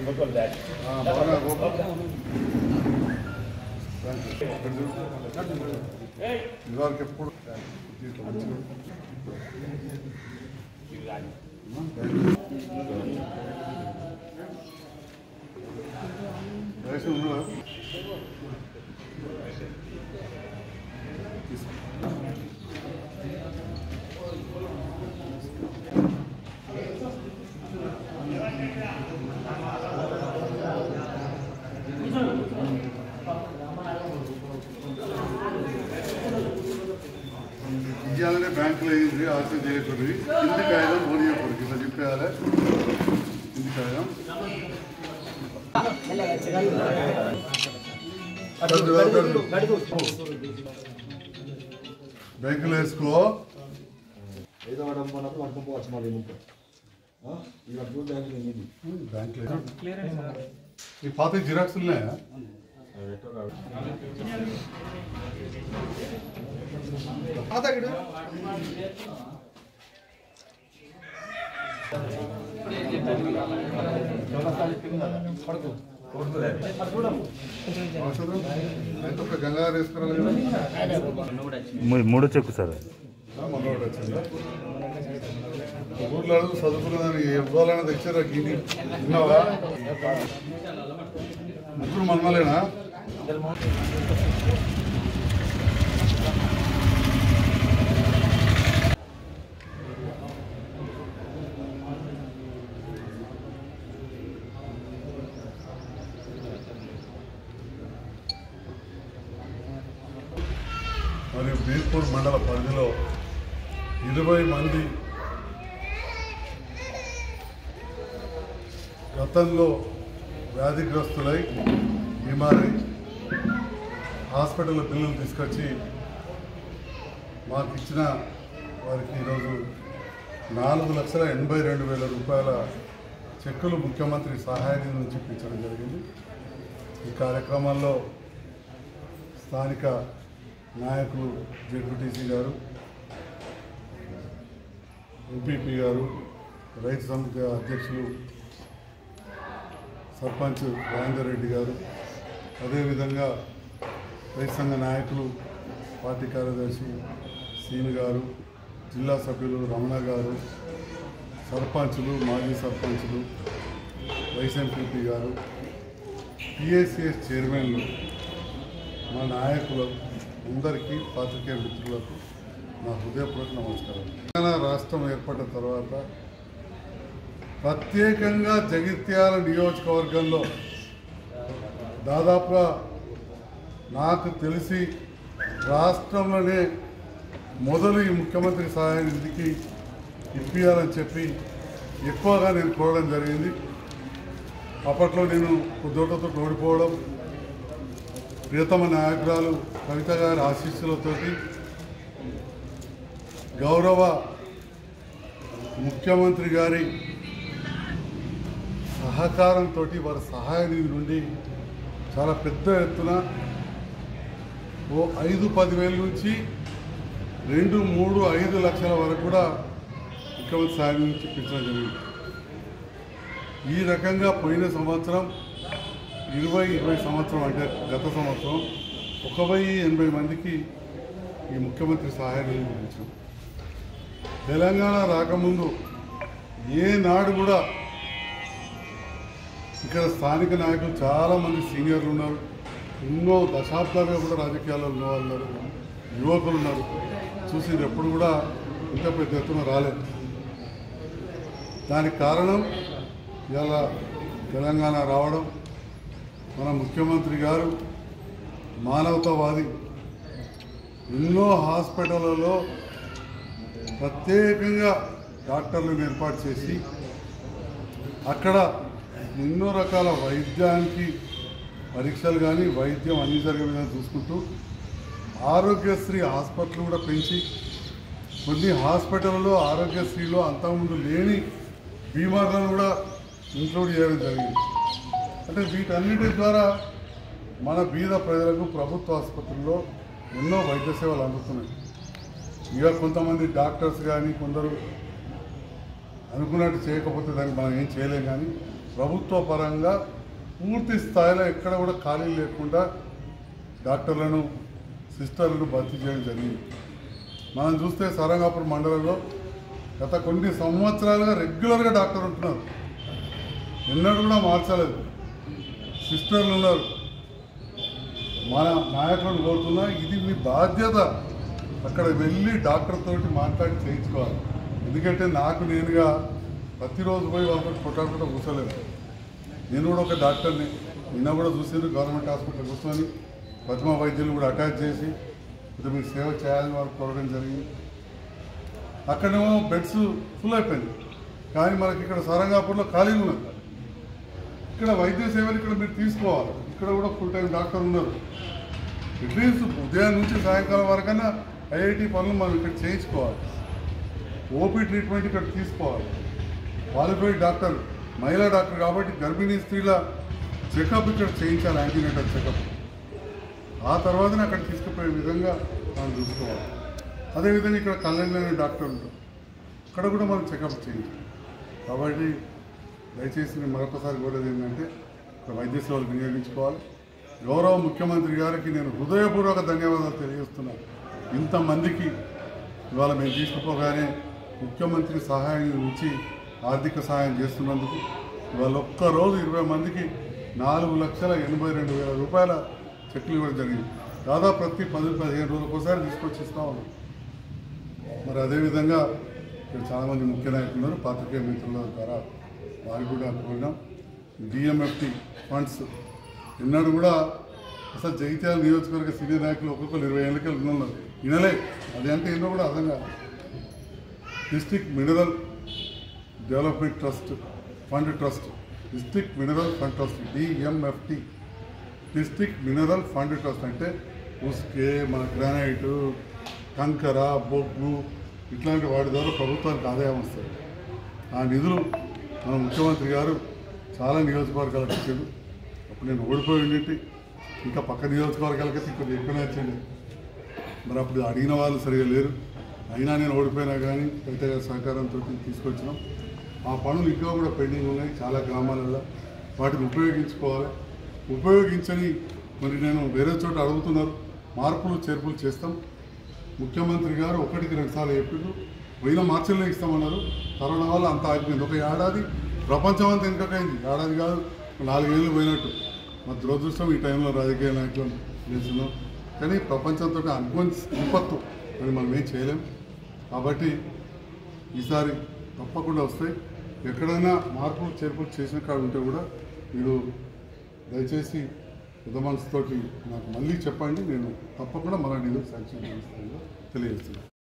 ఇదివరకు ఎప్పుడు ఇవ్వాలనే బ్యాంకులో అయింది ఆశ చేయకూడదు ఇంటి కాయడం ఓడియకూడదు ఇట్లా చెప్పేయాలి ఇంటి కాయడం బ్యాంకులో వేసుకో బ్యాంకులో ఈ పాత జిరాక్స్ ఉన్నాయా గంగాధర్ వేసుకురా మూడో చెక్కు సార్ మనోడు వచ్చిందా ఊర్లో అడుగు చదువుకున్నదాన్ని ఇవ్వాలని తెచ్చారా గిని విన్నావా ముగ్గురు మనమలేనా మరియు బీర్పూర్ మండల పరిధిలో 20 మంది గతంలో వ్యాధిగ్రస్తులై బీమారై హాస్పిటల్ బిల్లులు తీసుకొచ్చి మాకు ఇచ్చిన వారికి ఈరోజు 4,82,000 రూపాయల చెక్కులు ముఖ్యమంత్రి సహాయ నిధి నుంచి ఇప్పించడం జరిగింది. ఈ కార్యక్రమంలో స్థానిక నాయకులు జెడ్పీటీసీ గారు, ఎంపీపీ గారు, రైతు సమితి అధ్యక్షులు సర్పంచ్ రాజేందర్ రెడ్డి గారు, అదేవిధంగా రైతు సంఘ నాయకులు పార్టీ కార్యదర్శి సీని గారు, జిల్లా సభ్యులు రమణ గారు, సర్పంచులు, మాజీ సర్పంచులు, వైస్ ఎంపీపీ గారు, పిఎస్సిఎస్ చైర్మన్లు, మా నాయకులు అందరికీ పాత్రికేయ మిత్రులకు నా హృదయపూర్వక నమస్కారం. తెలంగాణ రాష్ట్రం ఏర్పడిన తర్వాత ప్రత్యేకంగా జగిత్యాల నియోజకవర్గంలో దాదాపుగా నాకు తెలిసి రాష్ట్రంలోనే మొదలు ఈ ముఖ్యమంత్రి సహాయ నిధికి ఇప్పించాలని చెప్పి ఎక్కువగా నేను కోరడం జరిగింది. అప్పట్లో నేను కొద్దితో ఓడిపోవడం, ప్రియతమ నాయకురాలు కవిత గారి ఆశీస్సులతోటి గౌరవ ముఖ్యమంత్రి గారి సహకారంతో వారి సహాయ నిధి నుండి చాలా పెద్ద ఎత్తున 5-10 నుంచి 2, 3, 5 లక్షల వరకు కూడా ముఖ్యమంత్రి సహాయ నిధి నుంచి ఇప్పించడం జరిగింది. ఈ రకంగా పోయిన సంవత్సరం 20 సంవత్సరం అంటే గత సంవత్సరం 1,080 మందికి ఈ ముఖ్యమంత్రి సహాయ నిధి ఇప్పించాం. తెలంగాణ రాకముందు ఏనాడు కూడా ఇక్కడ స్థానిక నాయకులు చాలామంది సీనియర్లు ఉన్నారు, ఎన్నో దశాబ్దాలుగా కూడా రాజకీయాల్లో ఉన్నవాళ్ళు ఉన్నారు, యువకులు ఉన్నారు. చూసి ఎప్పుడు కూడా ఇంత పెద్ద ఎత్తున రాలేదు. దానికి కారణం ఇలా తెలంగాణ రావడం, మన ముఖ్యమంత్రి గారు మానవతావాది, ఎన్నో హాస్పిటళ్లలో ప్రత్యేకంగా డాక్టర్లను ఏర్పాటు చేసి అక్కడ ఎన్నో రకాల వైద్యానికి పరీక్షలు కానీ వైద్యం అన్నీ జరిగే విధంగా చూసుకుంటూ ఆరోగ్యశ్రీ హాస్పిటల్ కూడా పెంచి కొన్ని హాస్పిటల్లో ఆరోగ్యశ్రీలో అంతకుముందు లేని బీమార్లను కూడా ఇంక్లూడ్ చేయడం జరిగింది. అంటే వీటన్నిటి ద్వారా మన బీద ప్రజలకు ప్రభుత్వ ఆసుపత్రుల్లో ఎన్నో వైద్య సేవలు అందుతున్నాయి. ఇక కొంతమంది డాక్టర్స్ కానీ కొందరు అనుకున్నట్టు చేయకపోతే దానికి మనం ఏం చేయలేం. కానీ ప్రభుత్వ పరంగా పూర్తి స్థాయిలో ఎక్కడ కూడా ఖాళీ లేకుండా డాక్టర్లను సిస్టర్లను భర్తీ చేయడం జరిగింది. మనం చూస్తే సారంగాపూర్ మండలంలో గత కొన్ని సంవత్సరాలుగా రెగ్యులర్గా డాక్టర్ ఉంటున్నారు, ఎన్నడూ కూడా మార్చలేదు. సిస్టర్లు ఉన్నారు. మన నాయకులను కోరుతున్నా, ఇది మీ బాధ్యత. అక్కడ వెళ్ళి డాక్టర్ తోటి మాట్లాడి చేయించుకోవాలి. ఎందుకంటే నాకు నేనుగా ప్రతిరోజు పోయి వాళ్ళతో కొట్టాడుకుంటూ కూర్చోలేదు. నేను కూడా ఒక డాక్టర్ని. నిన్న కూడా చూసారు గవర్నమెంట్ హాస్పిటల్ కూర్చొని ప్రతిమా వైద్యులు కూడా అటాచ్ చేసి ఇది మీకు సేవ చేయాలని వారు కోరడం జరిగింది. అక్కడేమో బెడ్స్ ఫుల్ అయిపోయింది, కానీ మనకి ఇక్కడ సారంగాపూర్లో ఖాళీ ఉన్నది. ఇక్కడ వైద్య సేవలు ఇక్కడ మీరు తీసుకోవాలి. ఇక్కడ కూడా ఫుల్ టైం డాక్టర్ ఉన్నారు. అట్లీస్ట్ ఉదయం నుంచి సాయంకాలం వరకన్నా ఐఐటి పనులు మనం ఇక్కడ చేయించుకోవాలి. ఓపీ ట్రీట్మెంట్ ఇక్కడ తీసుకోవాలి. క్వాలిఫైడ్ డాక్టర్, మహిళా డాక్టర్ కాబట్టి గర్భిణీ స్త్రీల చెకప్ ఇక్కడ చేయించాలి, యాంటీనేటల్ చెకప్. ఆ తర్వాతనే అక్కడ తీసుకుపోయే విధంగా మనం చూసుకోవాలి. అదేవిధంగా ఇక్కడ కళ్యాణ్ అనే డాక్టర్ ఉంటారు, అక్కడ కూడా మనం చెకప్ చేయించాలి. కాబట్టి దయచేసి నేను మరొకసారి కోరేది ఏంటంటే ఇక్కడ వైద్య సేవలు వినియోగించుకోవాలి. గౌరవ ముఖ్యమంత్రి గారికి నేను హృదయపూర్వక ధన్యవాదాలు తెలియజేస్తున్నాను. ఇంతమందికి ఇవాళ మేము తీసుకుపోగానే ముఖ్యమంత్రి సహాయం నుంచి ఆర్థిక సహాయం చేస్తున్నందుకు ఇవాళ ఒక్కరోజు 20 మందికి 4,82,000 రూపాయల చెక్కులు ఇవ్వడం జరిగింది. దాదాపు ప్రతి 10-15 రోజులకు ఒకసారి తీసుకొచ్చి ఇస్తా ఉన్నాం. మరి అదేవిధంగా ఇక్కడ చాలామంది ముఖ్య నాయకులు ఉన్నారు, పాత్రికేయ మిత్రుల ద్వారా వారికి కూడా కోరినాం. డిఎంఎఫ్టి ఫండ్స్ ఎన్నడూ కూడా అసలు జగిత్యాల నియోజకవర్గ సీనియర్ నాయకులు ఒక్కొక్కరు 20 ఏళ్ళకి ఉన్నారు, వినలే. అది అంటే ఎన్నో కూడా అర్థం కాదు. District mineral development trust fund trust, district mineral fund trust DMFT, district mineral fund trust అంటే ఉస్కే, మన గ్రానైట్, కంకర, బొగ్గు ఇట్లాంటి వాటి ద్వారా ప్రభుత్వానికి ఆదాయం వస్తుంది. ఆ నిధులు మన ముఖ్యమంత్రి గారు చాలా నియోజకవర్గాలకు ఇచ్చారు. అప్పుడు నేను ఓడిపోయి ఉండింటి, ఇంకా పక్క నియోజకవర్గాలకైతే ఇంకొంచెం ఎక్కువనే వచ్చింది. మరి అప్పుడు అడిగిన వాళ్ళు సరిగా లేరు. అయినా నేను ఓడిపోయినా కానీ రైతు గారి సహకారంతో తీసుకొచ్చినాం. ఆ పనులు ఇంకా కూడా పెండింగ్ ఉన్నాయి చాలా గ్రామాలలో. వాటిని ఉపయోగించుకోవాలి. ఉపయోగించని మరి నేను వేరే చోట అడుగుతున్నారు, మార్పులు చేర్పులు చేస్తాం. ముఖ్యమంత్రి గారు 1-2 సార్లు చెప్పిండు, పోయిన మార్చిలో ఇస్తామన్నారు. కరోనా వల్ల అంత ఆగిపోయింది. ఒక ఏడాది ప్రపంచం అంతా వెనుకకైంది. ఏడాది కాదు 4 ఏళ్ళు పోయినట్టు. మా దురదృష్టం ఈ టైంలో రాజకీయ నాయకులను చేస్తున్నాం. కానీ ప్రపంచంతో అనుకోని విపత్తు, అని మనం ఏం చేయలేం. కాబట్టి ఈసారి తప్పకుండా వస్తాయి. ఎక్కడైనా మార్పులు చేర్పులు చేసిన కాడ ఉంటే కూడా మీరు దయచేసి పెద్ద మనసుతోటి నాకు మళ్ళీ చెప్పండి. నేను తప్పకుండా మన నిధులు శాంక్షన్ చేస్తాను తెలియజేస్తున్నాను.